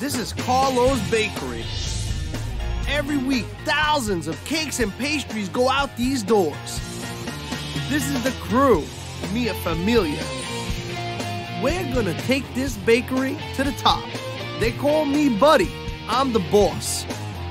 This is Carlo's Bakery. Every week, thousands of cakes and pastries go out these doors. This is the crew, Mia Familia. We're gonna take this bakery to the top. They call me Buddy. I'm the boss.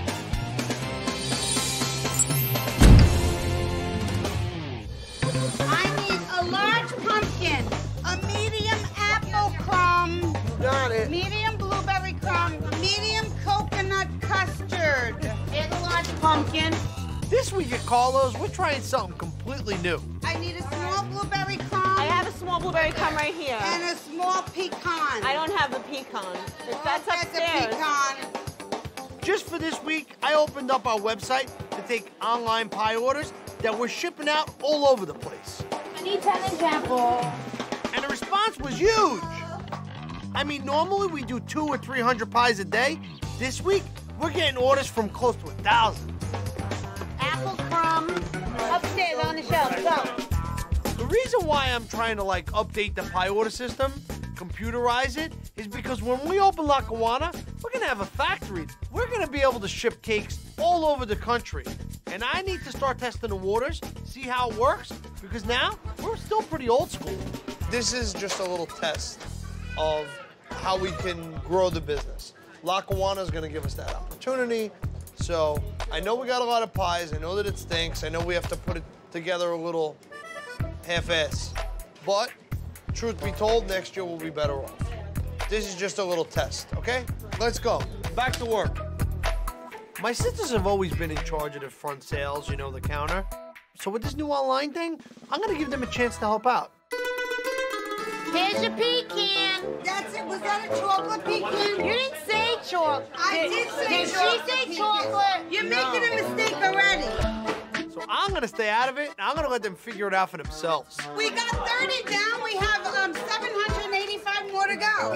I need a large pumpkin, a medium apple crumb, Got it. medium blueberry crumb, medium coconut custard. Here's a large pumpkin. This week at Carlo's, we're trying something completely new. I need a small blueberry crumb. I have a small blueberry crumb right here. And a small pecan. I don't have the pecan. That's That's upstairs. a pecan. Just for this week, I opened up our website to take online pie orders that we're shipping out all over the place. I need 10 apple. And the response was huge. I mean, normally we do 200 or 300 pies a day. This week, we're getting orders from close to 1,000. Apple crumb. Upstairs on the shelf. Go. The reason why I'm trying to update the pie order system, computerize it, is because when we open Lackawanna, we're gonna have a factory. We're gonna be able to ship cakes all over the country. And I need to start testing the waters, see how it works, because now we're still pretty old school. This is just a little test of how we can grow the business. Lackawanna is gonna give us that opportunity. So I know we got a lot of pies. I know that it stinks. I know we have to put it together a little half-ass. But truth be told, next year we'll be better off. This is just a little test, okay? Let's go. Back to work. My sisters have always been in charge of the front sales, you know, the counter. So with this new online thing, I'm gonna give them a chance to help out. Here's your pecan. That's it. Was that a chocolate pecan? You didn't say chocolate. I did say Did chocolate. she say pecan. chocolate? You're making a mistake already. So I'm gonna stay out of it, and I'm gonna let them figure it out for themselves. We got 30 down. We have 785 more to go.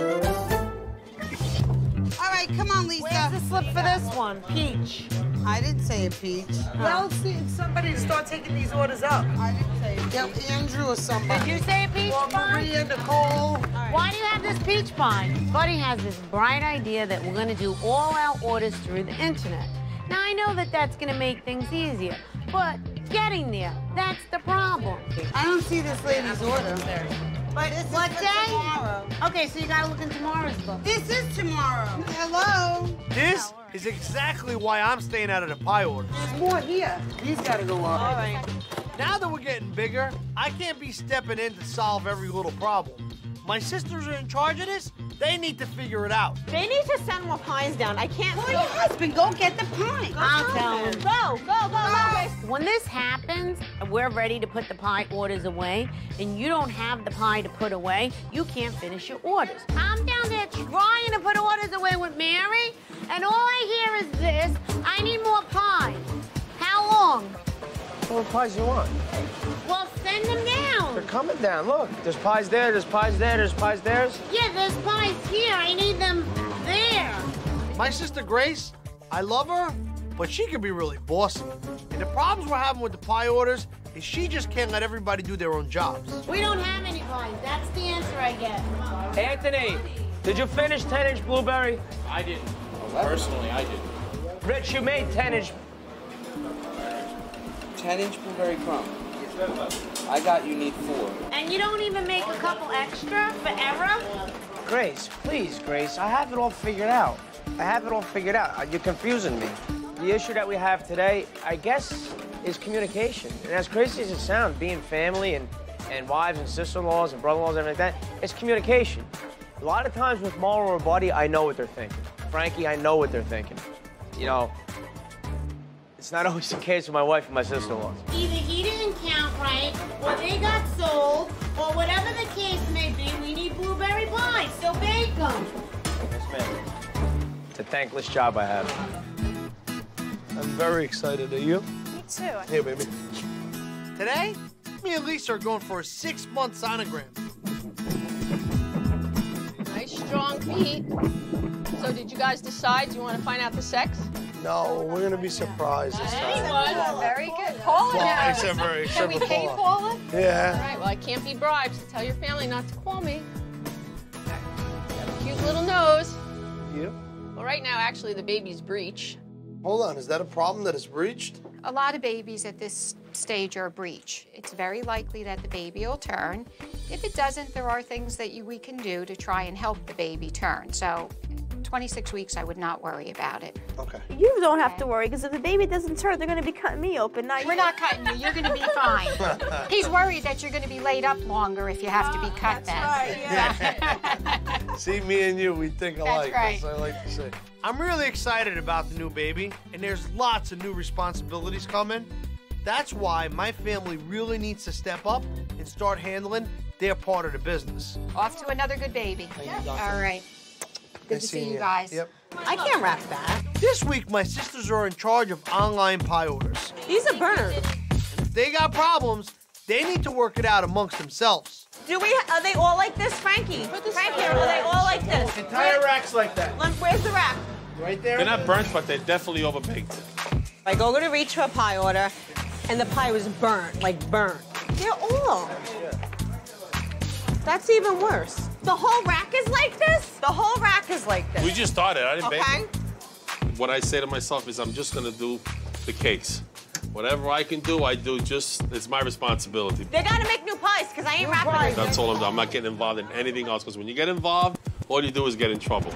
All right, come on, Lisa. Where's the slip for this one? Peach. I didn't say a peach. Well, see, somebody to start taking these orders up. I didn't say a peach. Yeah, Andrew or somebody. Did you say a peach Or pie? Maria, Nicole. Why do you have this peach pie? Buddy has this bright idea that we're gonna do all our orders through the internet. Now, I know that that's gonna make things easier, but getting there, that's the problem. I don't see this lady's order. But this What is for day? tomorrow. Okay, so you gotta look in tomorrow's book. This is tomorrow. Hello. This is exactly why I'm staying out of the pie orders. There's more here. These gotta go up. All right. Now that we're getting bigger, I can't be stepping in to solve every little problem. My sisters are in charge of this. They need to figure it out. They need to send more pies down. I can't. Call your husband. Go get the pie. I'll tell him. Go. When this happens, and we're ready to put the pie orders away, and you don't have the pie to put away, you can't finish your orders. I'm down there trying to put orders away with Mary, and all I hear is this: I need more pie. How long? What pies do you want? Well, send them down. They're coming down. Look, there's pies there, there's pies there, there's pies there. Yeah, there's pies here. I need them there. My sister Grace, I love her, but she can be really bossy. And the problems we're having with the pie orders is she just can't let everybody do their own jobs. We don't have any pies. That's the answer I get. Anthony, did you finish 10-inch blueberry? I didn't. Personally, I didn't. Rich, you made 10-inch. 10-inch blueberry crumb. I got you need 4. And you don't even make a couple extra for error? Grace, please, Grace, I have it all figured out. You're confusing me. The issue that we have today, I guess, is communication. And as crazy as it sounds, being family and wives and sister-in-laws and brother-in-laws and everything like that, it's communication. A lot of times with Mara or Buddy, I know what they're thinking. Frankie, I know what they're thinking. You know, it's not always the case with my wife and my sister-in-laws. Either he didn't count right, or they got sold, or whatever the case may be, we need blueberry pies, so bake them. Yes, ma'am. It's a thankless job I have. I'm very excited. Are you? Me too. Here, baby. Today, me and Lisa are going for a 6-month sonogram. Nice, strong feet. So did you guys decide you want to find out the sex? No, we're gonna be surprised this time. Anyone? Very good. Paula Well, knows. except Can for we pay Paula. Paula? All Yeah. right, well, I can't be bribed, so tell your family not to call me. Got a cute little nose. You? right now, actually, the baby's breech. Hold on, is that a problem that it's breached? A lot of babies at this stage are breech. It's very likely that the baby will turn. If it doesn't, there are things that we can do to try and help the baby turn. So 26 weeks, I would not worry about it. Okay. You don't have to worry, because if the baby doesn't turn, they're going to be cutting me open. Not We're you. not cutting you. You're going to be fine. He's worried that you're going to be laid up longer if you have to be cut then. Right, yeah. See, me and you, we think alike. right. That's what I like to say. I'm really excited about the new baby, and there's lots of new responsibilities coming. That's why my family really needs to step up and start handling their part of the business. Off to another good baby. All right. Good to see you guys. Yep. I can't wrap that. This week, my sisters are in charge of online pie orders. These are burnt. If they got problems, they need to work it out amongst themselves. Are they all like this, Frankie? Frankie, are they all like this? The entire rack's like that. Where's the rack? Right there? They're not burnt, but they're definitely overbaked. I go to reach for a pie order, and the pie was burnt, like burnt. They're all. That's even worse. The whole rack is like this? The whole rack is like this. We just started. I didn't bake Okay. them. What I say to myself is I'm just going to do the cakes. Whatever I can do, I do. It's my responsibility. They gotta make new pies, because I ain't wrapping them. That's all I'm doing. I'm not getting involved in anything else, because when you get involved, all you do is get in trouble.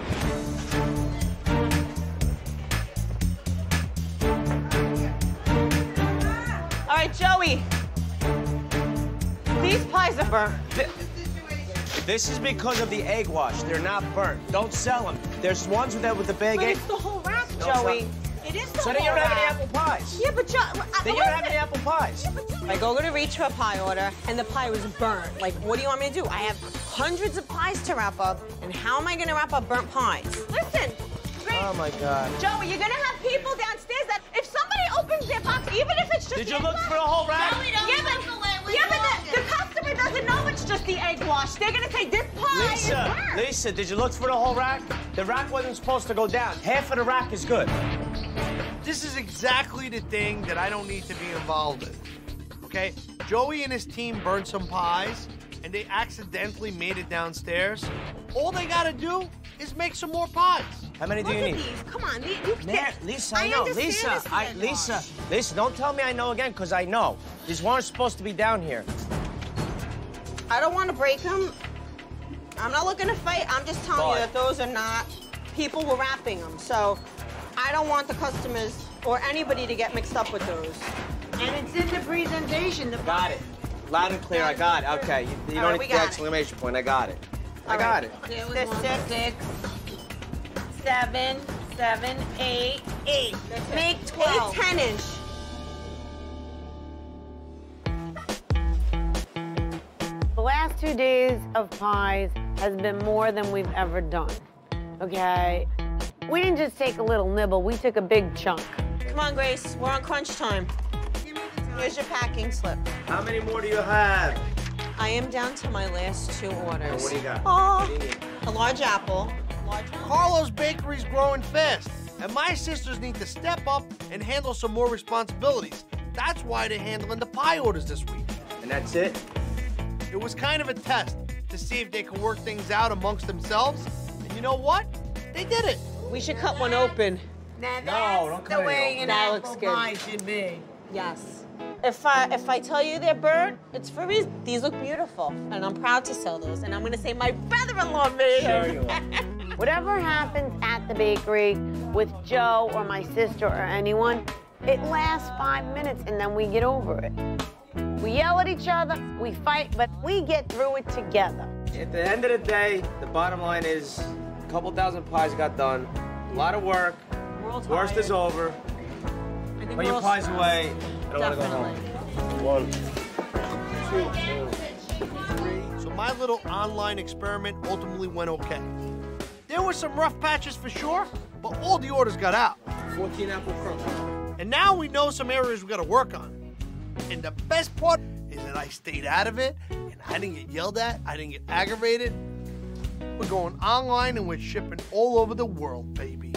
All right, Joey. These pies are burnt. This is because of the egg wash. They're not burnt. Don't sell them. There's ones with the big But egg. it's the whole rack, No, Joey. it's It is the So whole then you don't have any rack. apple pies. Yeah, but Joe, Then you don't have any apple pies. I go to reach for a pie order, and the pie was burnt. Like, what do you want me to do? I have hundreds of pies to wrap up, and how am I gonna wrap up burnt pies? Listen, Grace, Oh my God. Joey, you're gonna have people downstairs that if somebody opens their box, even if it's just Did the you egg look wash- for the whole rack? the customer doesn't know it's just the egg wash. They're gonna say this pie is burnt. Lisa, did you look for the whole rack? The rack wasn't supposed to go down. Half of the rack is good. This is exactly the thing that I don't need to be involved in. Okay? Joey and his team burned some pies, and they accidentally made it downstairs. All they gotta do is make some more pies. How many do Look you at need? these. Come on, Lisa, I know. understand Lisa, this egg wash. Lisa, don't tell me I know again, because I know. These weren't supposed to be down here. I don't want to break them. I'm not looking to fight. I'm just telling you that those are not. People were wrapping them, so I don't want the customers or anybody to get mixed up with those. And it's in the presentation. Got it. Loud and clear, I got it. Okay, you All don't right, we need the got it. exclamation point. I got it. I All got right. it. There's 6, 7, 7, 8, 8. Make 12. 8 10-inch. The last 2 days of pies has been more than we've ever done, okay? We didn't just take a little nibble, we took a big chunk. Come on, Grace. We're on crunch time. Here's your packing slip. How many more do you have? I am down to my last 2 orders. What do you got? Oh, What do you need? a large apple. Carlo's Bakery's growing fast, and my sisters need to step up and handle some more responsibilities. That's why they're handling the pie orders this week. And that's it? It was kind of a test to see if they could work things out amongst themselves, and you know what? They did it. We should cut one open. Now don't that's cut the it way open. an That apple looks good. pie should be. Yes. If I tell you they're burnt, it's for a reason. These look beautiful, and I'm proud to sell those. And I'm gonna say my brother-in-law made them. Sure you are. Whatever happens at the bakery with Joe or my sister or anyone, it lasts 5 minutes and then we get over it. We yell at each other, we fight, but we get through it together. At the end of the day, the bottom line is a couple thousand pies got done. A lot of work. We're all Worst is tired. over. I think Put we're your all- pies away. I don't want to go Definitely. home. 1, 2, 3. So my little online experiment ultimately went okay. There were some rough patches for sure, but all the orders got out. 14 apple crumb. And now we know some areas we gotta work on. And the best part is that I stayed out of it, and I didn't get yelled at, I didn't get aggravated. We're going online and we're shipping all over the world, baby.